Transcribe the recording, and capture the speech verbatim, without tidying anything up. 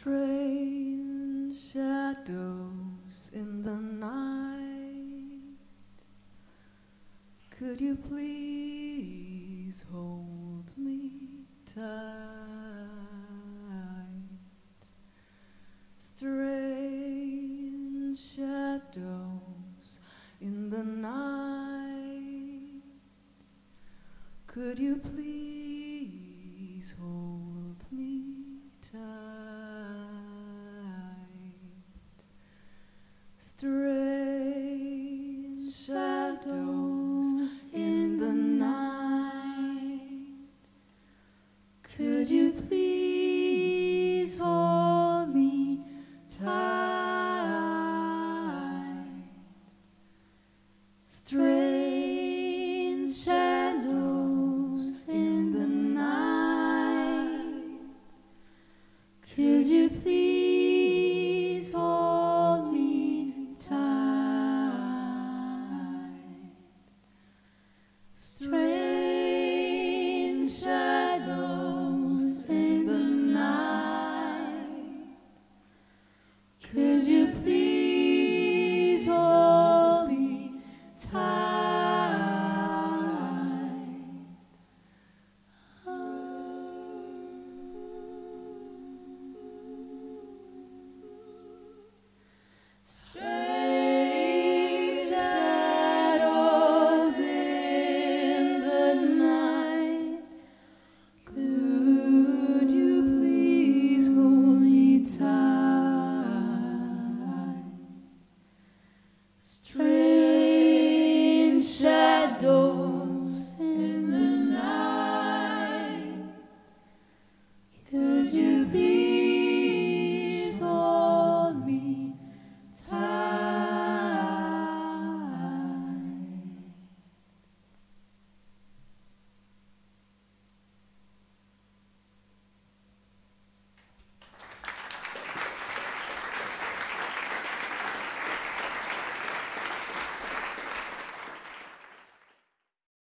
Strange shadows in the night, could you please hold me tight? Strange shadows in the night, could you please hold me tight? Strange shadows in the night, could you please hold me tight? Strange shadows in the night, could you please